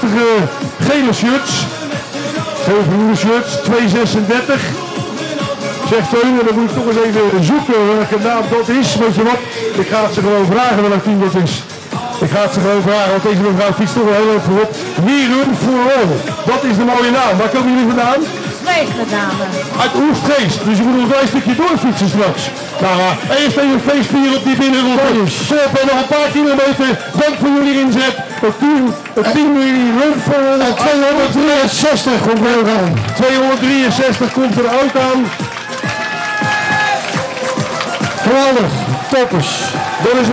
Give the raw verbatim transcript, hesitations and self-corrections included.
prachtige gele shirts. Gele shirts, twee zesendertig. Zegt Teun, en dan moet ik toch eens even zoeken welke naam dat is. Weet je wat? Ik ga het ze gewoon vragen welk team dat is. Ik ga het ze gewoon vragen, want deze mevrouw fietst toch wel heel erg voorop. We Run for All. Dat is de mooie naam. Waar komen jullie vandaan? Zweest met name. Uit Oostgeest. Dus je moet nog een klein stukje doorfietsen straks. Nou, uh, eerst even een feest vieren op die binnenroute. Stop en nog een paar kilometer. Dank voor jullie inzet. Het team, het team Run for All. En tweehonderddrieënzestig komt er ook aan. tweehonderddrieënzestig komt er ook aan. Geweldig. Toppers. Dat is